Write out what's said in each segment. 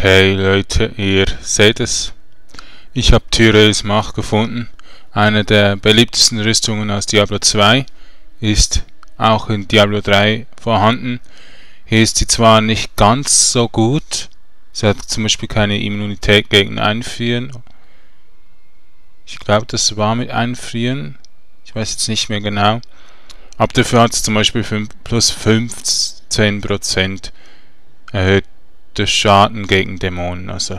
Okay, Leute, ihr seht es. Ich habe Tyrael's Macht gefunden. Eine der beliebtesten Rüstungen aus Diablo 2 ist auch in Diablo 3 vorhanden. Hier ist sie zwar nicht ganz so gut. Sie hat zum Beispiel keine Immunität gegen Einfrieren. Ich glaube, das war mit Einfrieren. Ich weiß jetzt nicht mehr genau. Aber dafür hat es zum Beispiel plus 15% erhöhte Schaden gegen Dämonen. Also.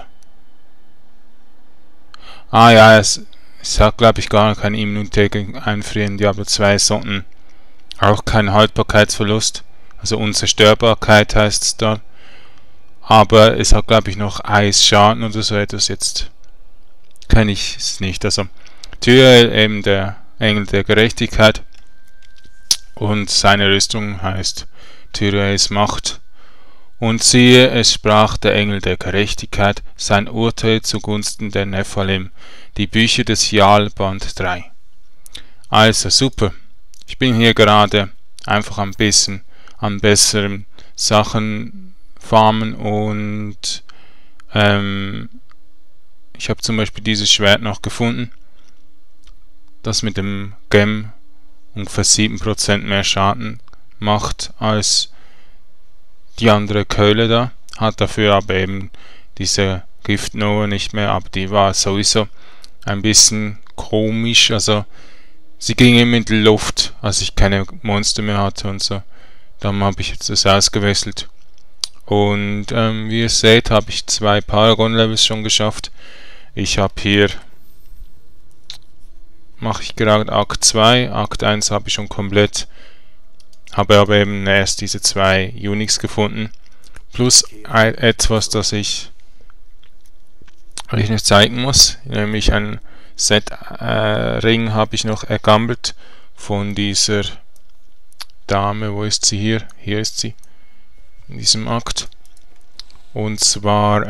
Ja, es hat glaube ich gar keine Immunität gegen Einfrieren in Diablo 2, sondern auch kein Haltbarkeitsverlust. Also Unzerstörbarkeit heißt es da. Aber es hat glaube ich noch Eisschaden oder so etwas. Jetzt kenne ich es nicht. Also Tyrael, eben der Engel der Gerechtigkeit. Und seine Rüstung heißt Tyrael's Macht. Und siehe, es sprach der Engel der Gerechtigkeit sein Urteil zugunsten der Nephalim, die Bücher des Jahl, Band 3. Also super. Ich bin hier gerade einfach ein bisschen an besseren Sachen farmen und ich habe zum Beispiel dieses Schwert noch gefunden, das mit dem Gem ungefähr 7% mehr Schaden macht als die andere Keule da, hat dafür aber eben diese Giftnohe nicht mehr, aber die war sowieso ein bisschen komisch, also sie ging immer in die Luft, als ich keine Monster mehr hatte und so. Darum habe ich jetzt das ausgewechselt. Und wie ihr seht, habe ich 2 Paragon-Levels schon geschafft. Ich habe hier, mache ich gerade Akt 2, Akt 1 habe ich schon komplett. Habe aber eben erst diese 2 Unix gefunden. Plus etwas, das ich euch noch zeigen muss. Nämlich ein Set-Ring habe ich noch ergammelt von dieser Dame. Wo ist sie hier? Hier ist sie. In diesem Akt. Und zwar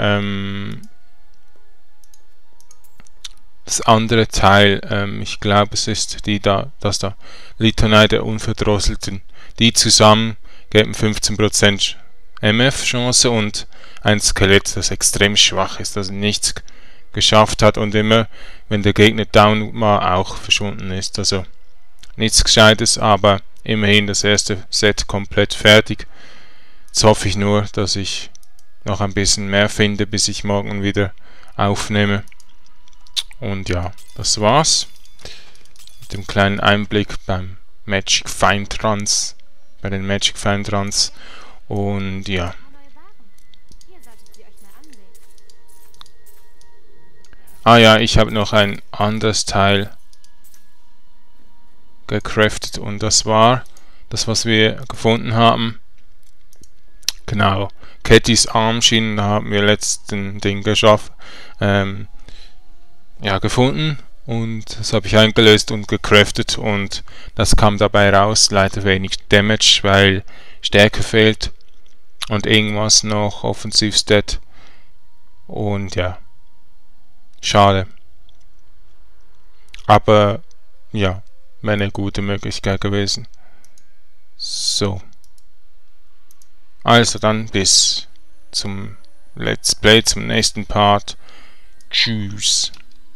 das andere Teil. Ich glaube, es ist das da. Litanei der Unverdrosselten. Die zusammen geben 15% MF-Chance und ein Skelett, das extrem schwach ist, das nichts geschafft hat und immer, wenn der Gegner down war, auch verschwunden ist. Also nichts Gescheites, aber immerhin das erste Set komplett fertig. Jetzt hoffe ich nur, dass ich noch ein bisschen mehr finde, bis ich morgen wieder aufnehme. Und ja, das war's. Mit dem kleinen Einblick beim Magic Find Runs. Bei den Magic Find Runs. Und ja. Ja, ich habe noch ein anderes Teil gecraftet und das war das, was wir gefunden haben. Genau. Cattys Armschienen, da haben wir letzten Ding geschafft. Gefunden. Und das habe ich eingelöst und gecraftet und das kam dabei raus, leider wenig Damage, weil Stärke fehlt und irgendwas noch Offensivstat und ja, schade. Aber ja, wäre eine gute Möglichkeit gewesen. So. Also dann bis zum Let's Play, zum nächsten Part. Tschüss.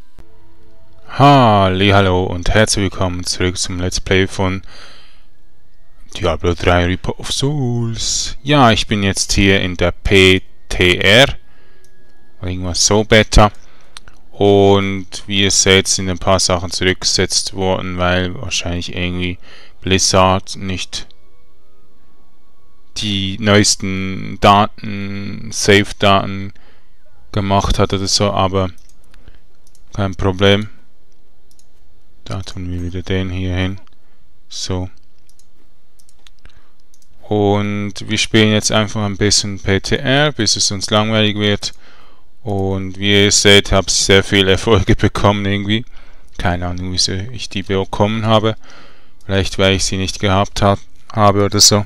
Hallo und herzlich willkommen zurück zum Let's Play von Diablo 3 Reaper of Souls. Ja, ich bin jetzt hier in der PTR, irgendwas so Beta, und wie ihr seht, sind ein paar Sachen zurückgesetzt worden, weil wahrscheinlich irgendwie Blizzard nicht die neuesten Daten, Save-Daten gemacht hat oder so, aber kein Problem. Da tun wir wieder den hier hin. So. Und wir spielen jetzt einfach ein bisschen PTR, bis es uns langweilig wird. Und wie ihr seht, habe ich sehr viele Erfolge bekommen irgendwie. Keine Ahnung, wieso ich die bekommen habe. Vielleicht, weil ich sie nicht gehabt habe oder so.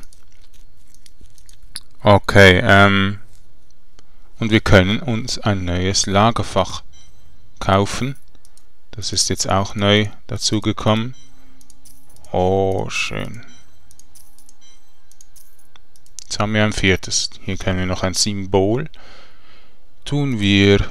Okay, und wir können uns ein neues Lagerfach kaufen. Das ist jetzt auch neu dazugekommen. Oh, schön. Jetzt haben wir ein viertes. Hier können wir noch ein Symbol tun wir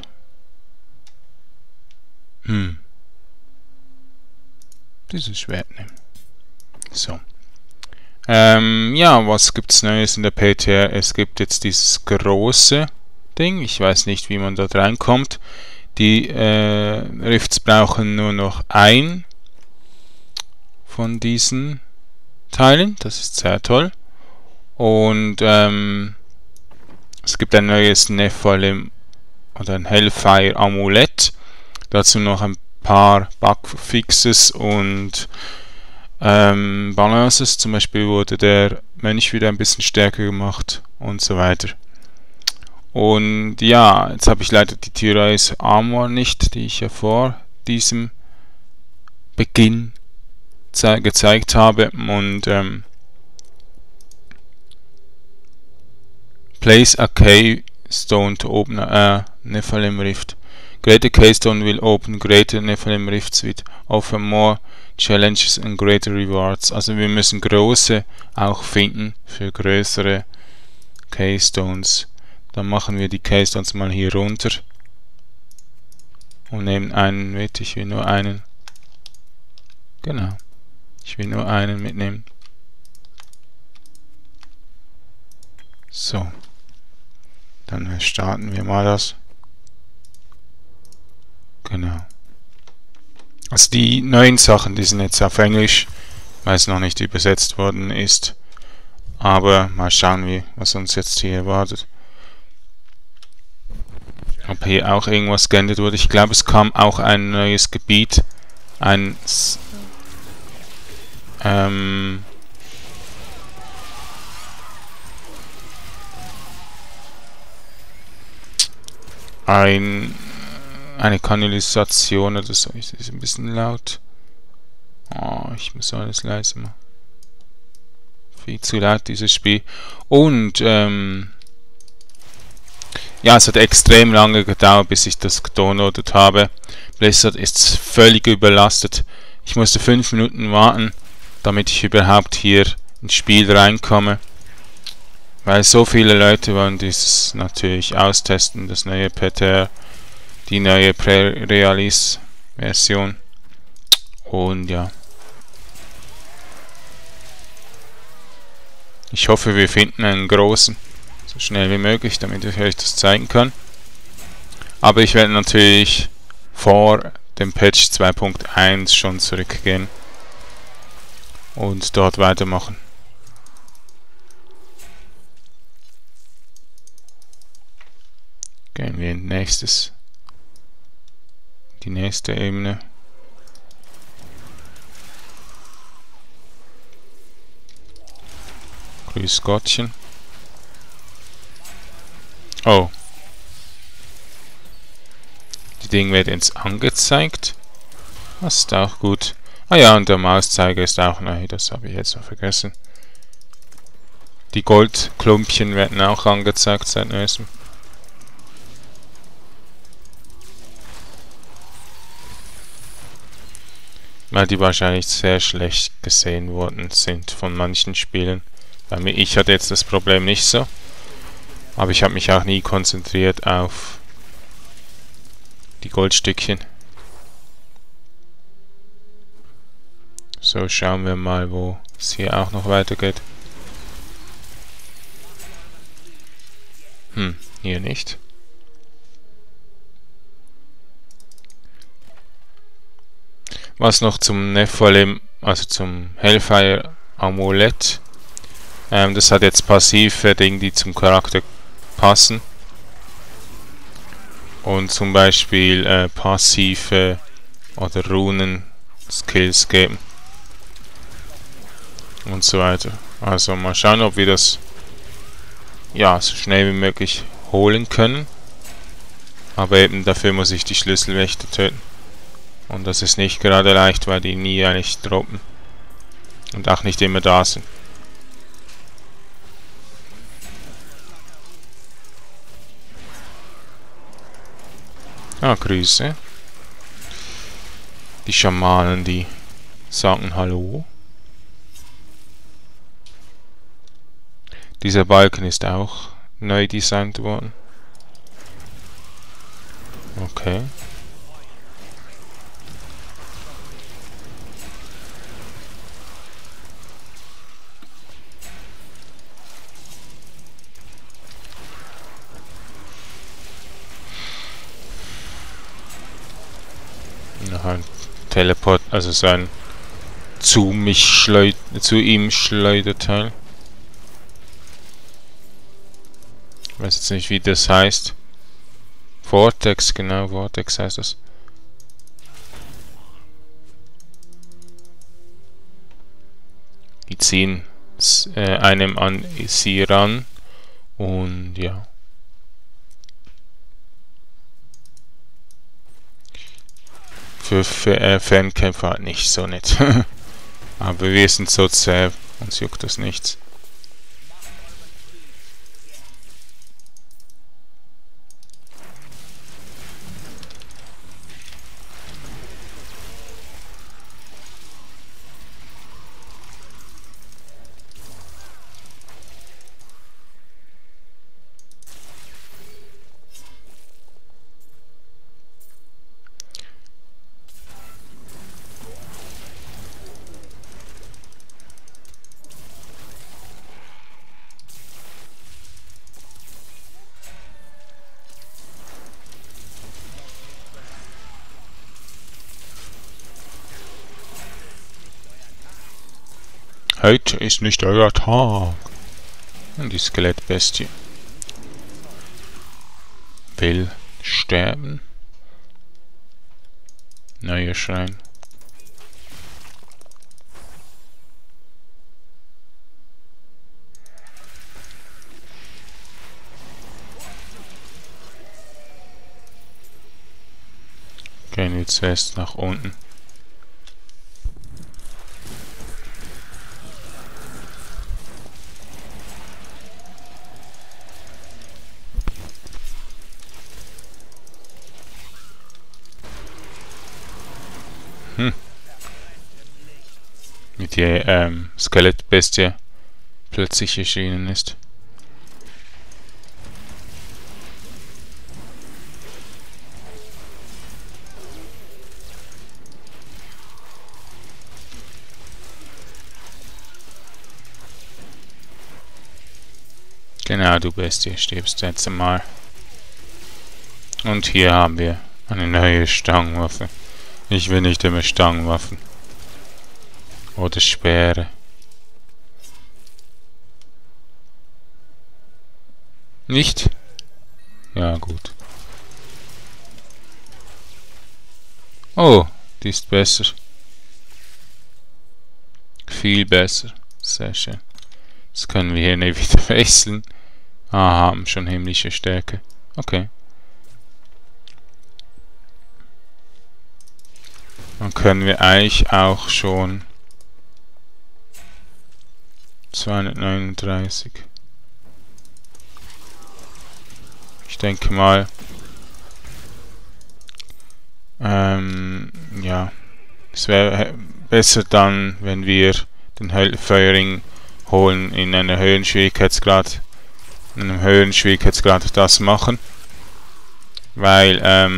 dieses Schwert nehmen. So. Ja, was gibt's Neues in der PTR? Es gibt jetzt dieses große Ding. Ich weiß nicht, wie man dort reinkommt. Die Rifts brauchen nur noch ein von diesen Teilen. Das ist sehr toll. Und es gibt ein neues Nephilim oder ein Hellfire Amulett. Dazu noch ein paar Bugfixes und Balances. Zum Beispiel wurde der Mönch wieder ein bisschen stärker gemacht und so weiter. Und ja, jetzt habe ich leider die Tyraeus Armor nicht, die ich ja vor diesem Beginn gezeigt habe. Und place a keystone to open a Nephilim Rift. Greater Keystone will open greater Nephilim Rifts with offer more challenges and greater rewards. Also wir müssen große auch finden für größere Keystones. Dann machen wir die Keystones mal hier runter und nehmen einen mit. Ich will nur einen. Genau. Ich will nur einen mitnehmen. So. Dann starten wir mal das. Genau. Also die neuen Sachen, die sind jetzt auf Englisch, weil es noch nicht übersetzt worden ist. Aber mal schauen, was uns jetzt hier erwartet. Ob hier auch irgendwas geändert wurde. Ich glaube, es kam auch ein neues Gebiet. Ein eine Kanalisation oder so. Ist ein bisschen laut. Oh, ich muss alles leise machen. Viel zu laut, dieses Spiel. Und, ja, es hat extrem lange gedauert, bis ich das gedownloadet habe. Blizzard ist völlig überlastet. Ich musste 5 Minuten warten, damit ich überhaupt hier ins Spiel reinkomme. Weil so viele Leute wollen dieses natürlich austesten, das neue PTR, die neue Pre-Release-Version. Und ja. Ich hoffe, wir finden einen großen, so schnell wie möglich, damit ich euch das zeigen kann. Aber ich werde natürlich vor dem Patch 2.1 schon zurückgehen und dort weitermachen. Gehen wir in die nächste Ebene. Grüß Gottchen. Oh. Die Dinge werden jetzt angezeigt. Das ist auch gut. Ah ja, und der Mauszeiger ist auch neu. Das habe ich jetzt noch vergessen. Die Goldklumpchen werden auch angezeigt seit neuestem. Weil die wahrscheinlich sehr schlecht gesehen worden sind von manchen Spielen. Ich hatte jetzt das Problem nicht so. Aber ich habe mich auch nie konzentriert auf die Goldstückchen. So, schauen wir mal, wo es hier auch noch weitergeht. Hier nicht. Was noch zum Nephilim, also zum Hellfire Amulett. Das hat jetzt passive Dinge, die zum Charakter passen. Und zum Beispiel passive oder Runen-Skills geben. Und so weiter. Also mal schauen, ob wir das ja so schnell wie möglich holen können. Aber eben dafür muss ich die Schlüsselwächter töten. Und das ist nicht gerade leicht, weil die nie eigentlich droppen. Und auch nicht immer da sind. Ah, Grüße. Die Schamanen, die sagen Hallo. Dieser Balken ist auch neu designt worden. Okay. Noch ein Teleport, also sein zu ihm Schleuderteil. Ich weiß jetzt nicht, wie das heißt. Vortex, genau, Vortex heißt das. Die ziehen einem an sie ran und ja. Für Fernkämpfer halt nicht so nett. Aber wir sind so zäh, uns juckt das nichts. Heute ist nicht euer Tag. Und die Skelettbestie will sterben. Neuer Schrein. Gehen wir zuerst nach unten. Mit der Skelettbestie plötzlich erschienen ist. Genau, du Bestie, stirbst jetzt einmal. Und hier haben wir eine neue Stangenwaffe. Ich will nicht immer Stangenwaffen. Oder Speere. Nicht? Ja, gut. Oh, die ist besser. Viel besser. Sehr schön. Das können wir hier nicht wieder wechseln. Ah, haben schon himmlische Stärke. Okay. Dann können wir eigentlich auch schon 239. Ich denke mal, ja, es wäre besser dann, wenn wir den Feuerring holen in einem höheren Schwierigkeitsgrad, das machen, weil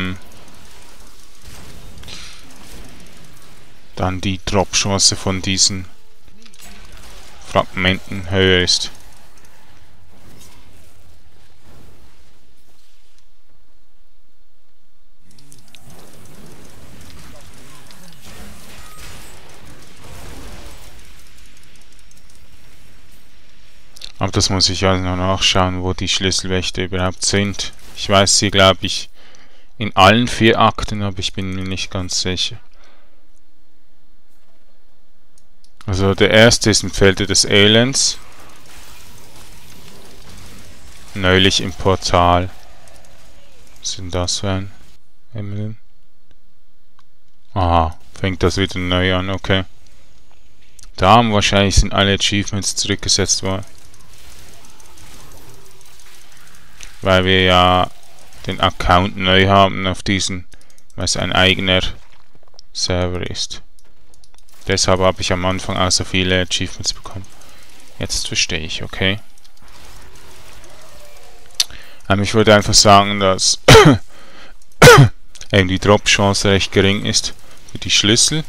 dann die Drop-Chance von diesen Fragmenten höher ist. Aber das muss ich also noch nachschauen, wo die Schlüsselwächter überhaupt sind. Ich weiß sie, glaube ich, in allen 4 Akten, aber ich bin mir nicht ganz sicher. Also der erste ist im Felde des Elends. Neulich im Portal. Was ist denn das für ein Emblem? Aha, fängt das wieder neu an, okay. Da haben wahrscheinlich sind alle Achievements zurückgesetzt worden. Weil wir ja den Account neu haben auf diesen, weil es ein eigener Server ist. Deshalb habe ich am Anfang auch so viele Achievements bekommen. Jetzt verstehe ich, okay. Ich würde einfach sagen, dass eben die Drop-Chance recht gering ist für die Schlüssel.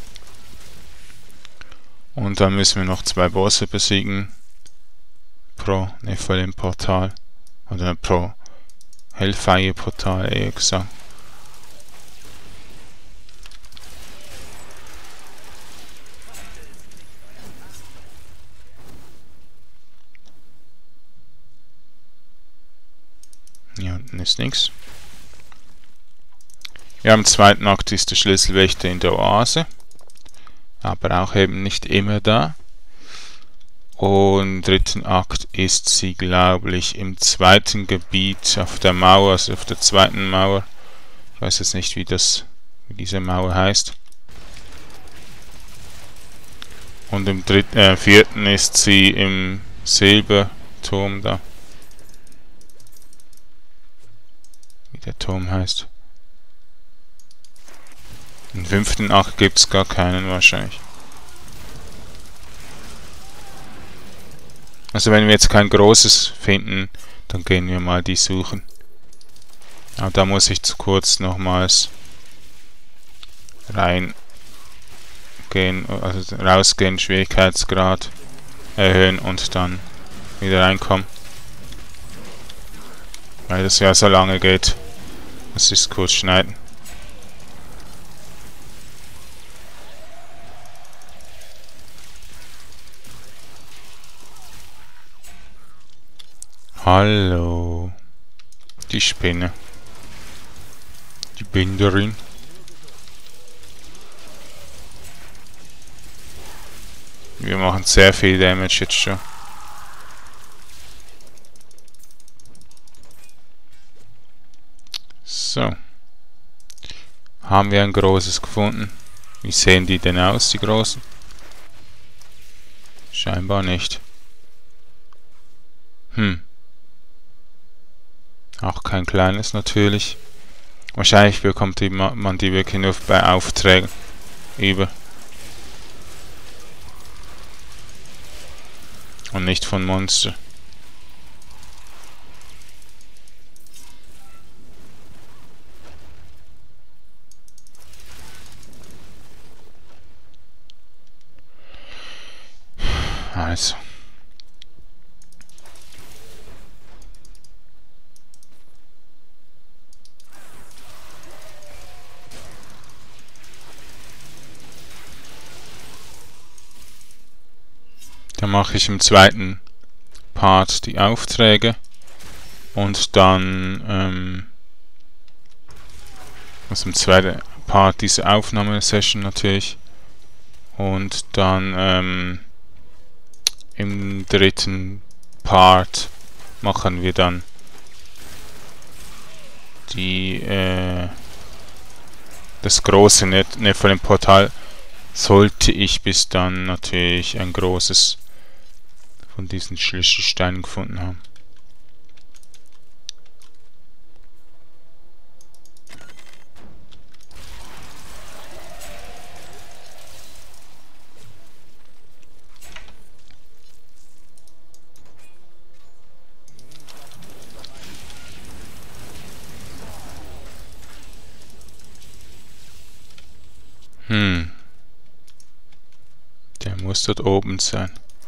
Und dann müssen wir noch 2 Bosse besiegen pro Nephilim-Portal oder pro Hellfire-Portal eher gesagt. Hier unten ist nichts. Ja, im zweiten Akt ist der Schlüsselwächter in der Oase, aber auch eben nicht immer da. Und im dritten Akt ist sie, glaube ich, im zweiten Gebiet auf der Mauer, also auf der zweiten Mauer. Ich weiß jetzt nicht, wie diese Mauer heißt. Und im vierten ist sie im Silberturm da. Wie der Turm heißt. Im fünften Akt gibt es gar keinen wahrscheinlich. Also wenn wir jetzt kein großes finden, dann gehen wir mal die suchen. Aber da muss ich zu kurz nochmals reingehen, also rausgehen, Schwierigkeitsgrad erhöhen und dann wieder reinkommen. Weil das ja so lange geht. Das ist kurz schneiden. Hallo. Die Spinne. Die Binderin. Wir machen sehr viel Damage jetzt schon. So. Haben wir ein großes gefunden? Wie sehen die denn aus, die großen? Scheinbar nicht. Auch kein kleines natürlich. Wahrscheinlich bekommt man die wirklich nur bei Aufträgen über. Und nicht von Monster. Also. Dann mache ich im zweiten Part die Aufträge und dann also im zweiten Part diese Aufnahmesession natürlich und dann im dritten Part machen wir dann das große Nephilim-Portal. Sollte ich bis dann natürlich ein großes von diesen Schlüsselsteinen gefunden haben. Der muss dort oben sein.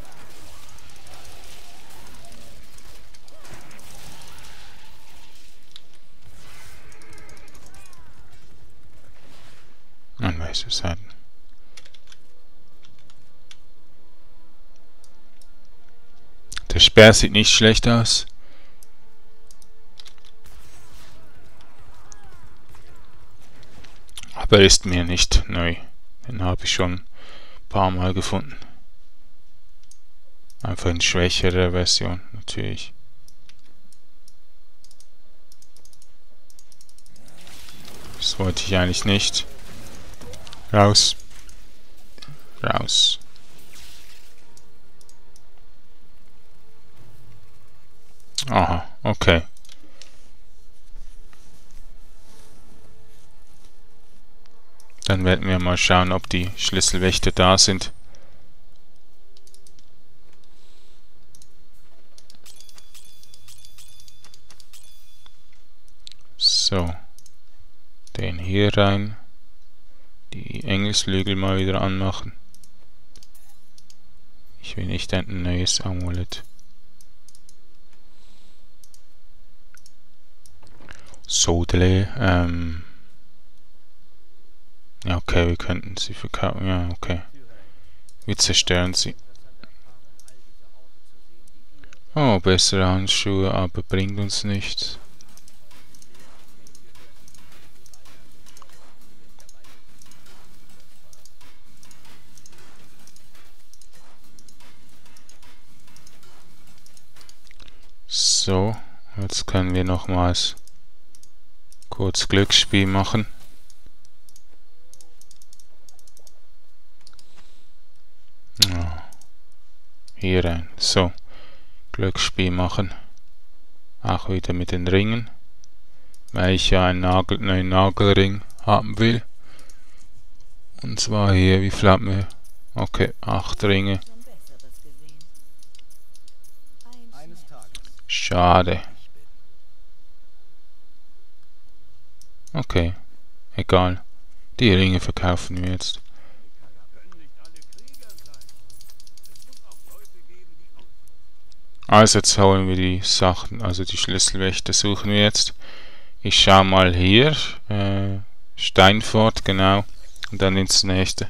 An welche Seiten? Der Speer sieht nicht schlecht aus. Aber ist mir nicht neu. Den habe ich schon ein paar Mal gefunden. Einfach in schwächerer Version natürlich. Das wollte ich eigentlich nicht. Raus. Raus. Aha, okay. Dann werden wir mal schauen, ob die Schlüsselwächter da sind. So. Den hier rein. Die Engelsflügel mal wieder anmachen. Ich will nicht ein neues Amulett. Sodele, ja, okay, wir könnten sie verkaufen. Ja, okay. Wir zerstören sie. Oh, bessere Handschuhe, aber bringt uns nichts. So, jetzt können wir nochmals kurz Glücksspiel machen. Ja, hier rein. So, Glücksspiel machen. Auch wieder mit den Ringen. Weil ich ja einen neuen Nagelring haben will. Und zwar hier, wie viel haben wir? Okay, 8 Ringe. Schade. Okay, egal. Die Ringe verkaufen wir jetzt. Also jetzt holen wir die Sachen, also die Schlüsselwächter suchen wir jetzt. Ich schaue mal hier, Steinfort, genau, und dann ins nächste.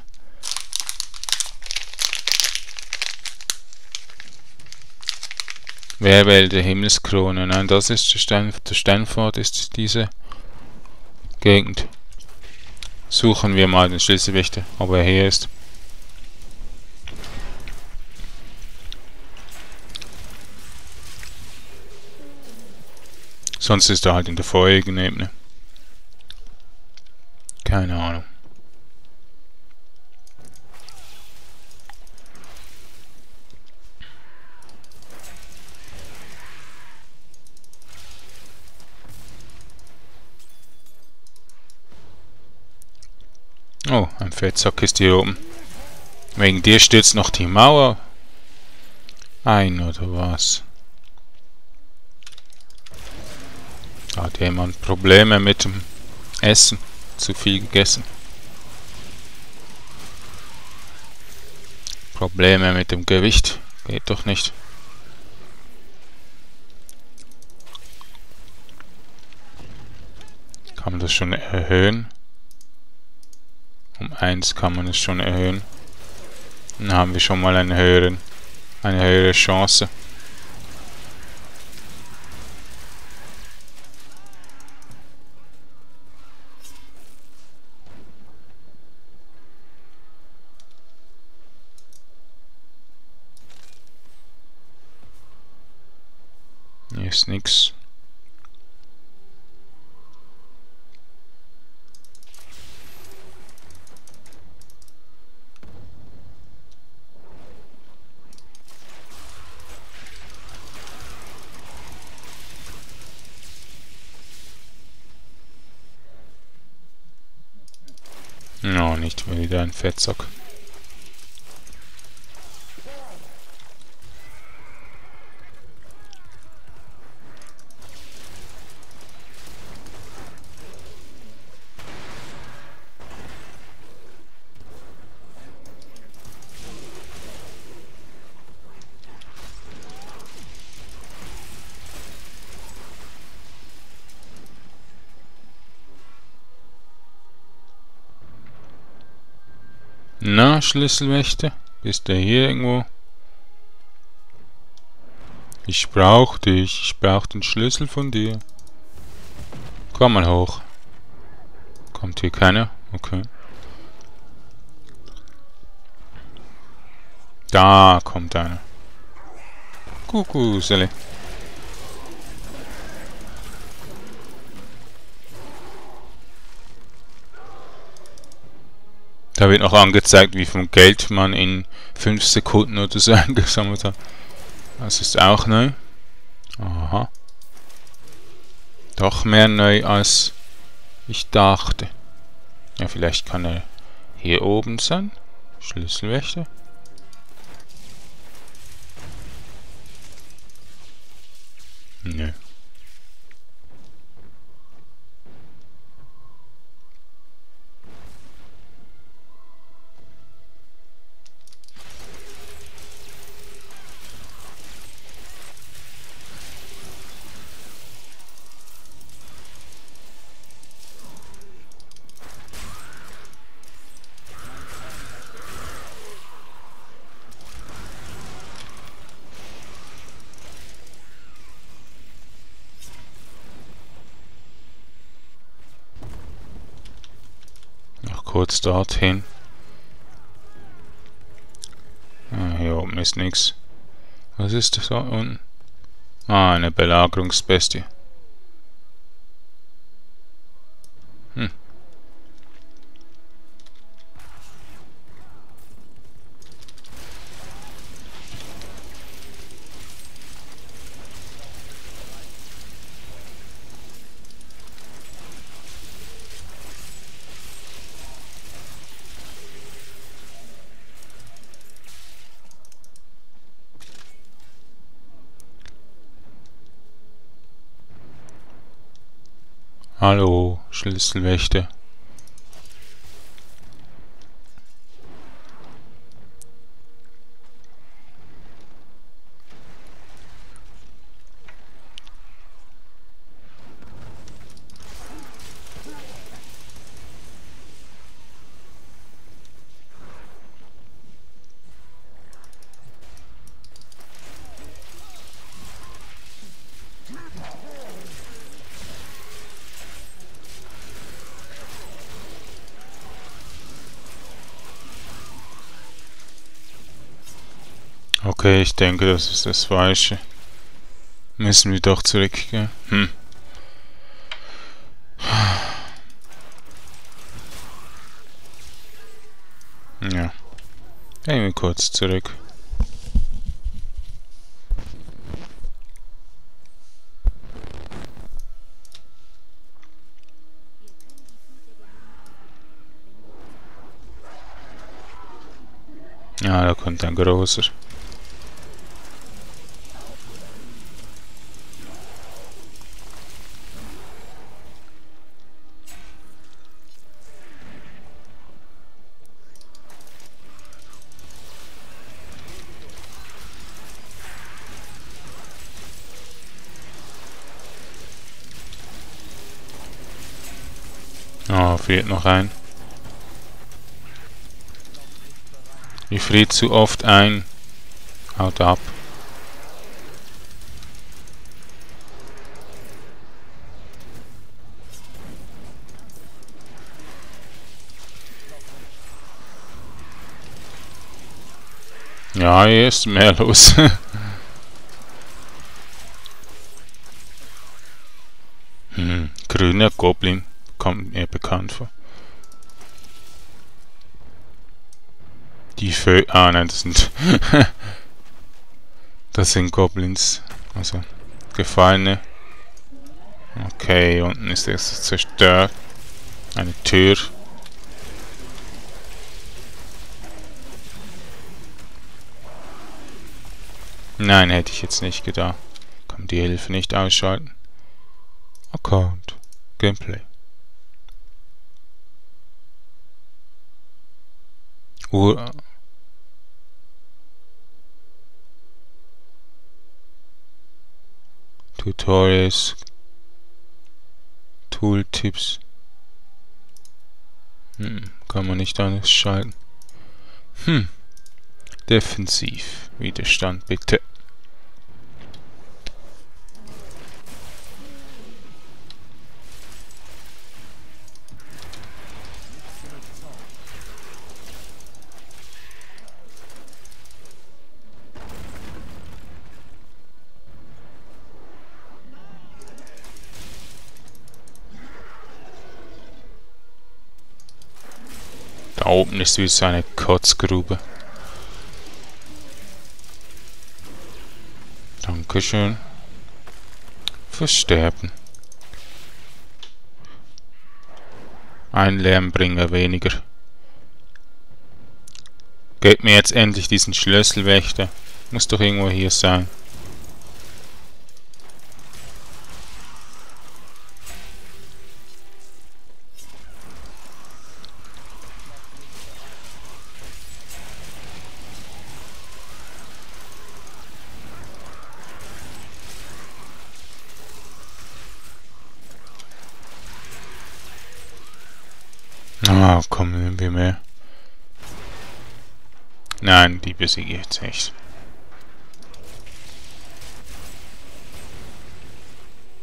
Werwälder Himmelskrone, nein, das ist der Steinfort ist diese Gegend. Suchen wir mal den Schlüsselwächter, ob er hier ist. Sonst ist er halt in der vorigen Ebene. Keine Ahnung. Oh, ein Fettsack ist hier oben. Wegen dir stürzt noch die Mauer ein, oder was? Hat jemand Probleme mit dem Essen? Zu viel gegessen? Probleme mit dem Gewicht? Geht doch nicht. Kann man das schon erhöhen? Um 1 kann man es schon erhöhen. Dann haben wir schon mal eine höhere Chance. Hier ist nix. No, nicht wieder ein Fettsack. Na, Schlüsselwächter? Bist du hier irgendwo? Ich brauch dich. Ich brauch den Schlüssel von dir. Komm mal hoch. Kommt hier keiner? Okay. Da kommt einer. Kuckuckseli. Da wird noch angezeigt, wie viel Geld man in 5 Sekunden oder so eingesammelt hat. Das ist auch neu. Aha. Doch mehr neu als ich dachte. Ja, vielleicht kann er hier oben sein. Schlüsselwächter. Nö. kurz dorthin. Ah, hier oben ist nichts. Was ist das da unten? Ah, eine Belagerungsbestie. Hm. Hallo, Schlüsselwächter. Okay, ich denke, das ist das Falsche. Müssen wir doch zurückgehen. Ja. Gehen wir kurz zurück. Ja, da kommt ein großer. Ah, fehlt noch ein. Ich friere zu oft ein. Haut ab. Ja, hier ist mehr los. Grüner Goblin kommt mir bekannt vor. Die Ah nein, das sind das sind Goblins. Also Gefallene. Okay, unten ist es zerstört. Eine Tür. Nein, hätte ich jetzt nicht gedacht. Kann die Hilfe nicht ausschalten. Account. Gameplay. Tutorials. Tooltips. Kann man nicht anders schalten. Defensiv. Widerstand bitte. Da oben ist wie so eine Kotzgrube. Dankeschön. Versterben. Ein Lärmbringer weniger. Gebt mir jetzt endlich diesen Schlüsselwächter. Muss doch irgendwo hier sein. Ah, kommen irgendwie mehr. Nein, die besiege ich jetzt nicht.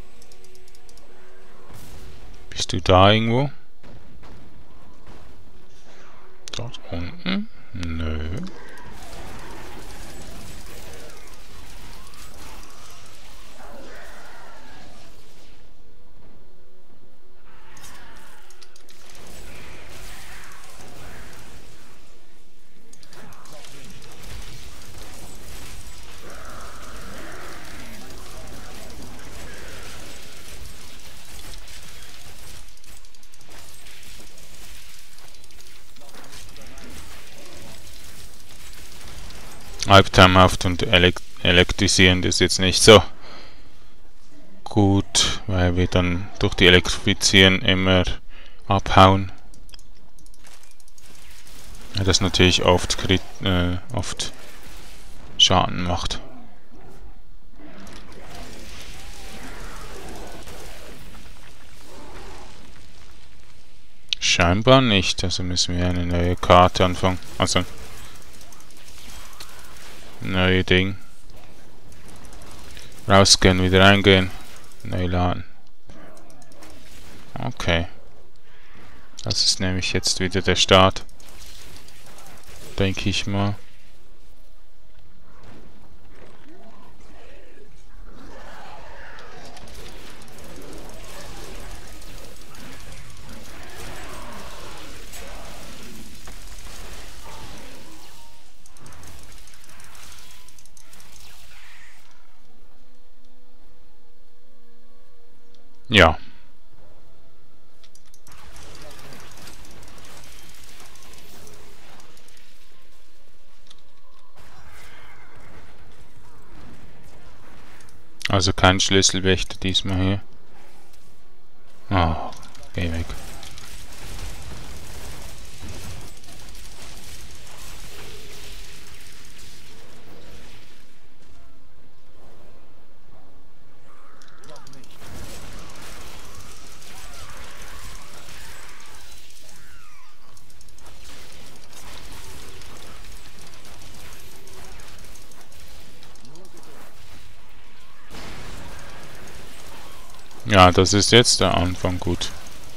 Bist du da irgendwo? Unten? Nö. Albtraumhaft und elektrisierend ist jetzt nicht so gut, weil wir dann durch die Elektrifizieren immer abhauen. Ja, das natürlich oft Schaden macht. Scheinbar nicht, also müssen wir eine neue Karte anfangen. Also neue Ding. Rausgehen, wieder reingehen. Neu laden. Okay. Das ist nämlich jetzt wieder der Start. Denke ich mal. Ja. Also kein Schlüsselwächter diesmal hier. Oh, geh weg. Ja, das ist jetzt der Anfang gut.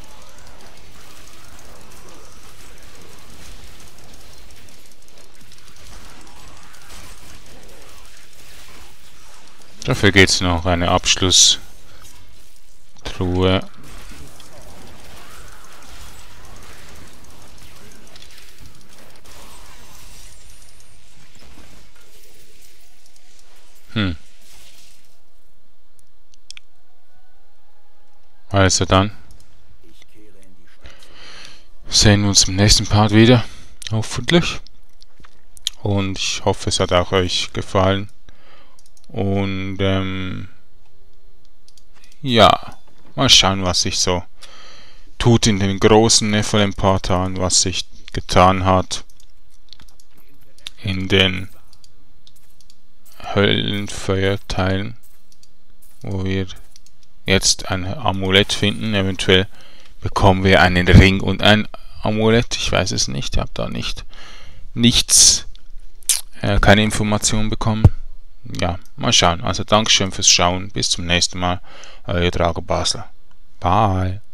Dafür geht es noch eine Abschlusstruhe. Also dann sehen wir uns im nächsten Part wieder, hoffentlich. Und ich hoffe, es hat auch euch gefallen. Und ja, mal schauen, was sich so tut in den großen Nephilim-Portalen, was sich getan hat in den Höllenfeuerteilen, wo wir jetzt ein Amulett finden. Eventuell bekommen wir einen Ring und ein Amulett. Ich weiß es nicht. Ich habe da keine Informationen bekommen. Ja, mal schauen. Also Dankeschön fürs Schauen. Bis zum nächsten Mal. Euer Drago Basler. Bye.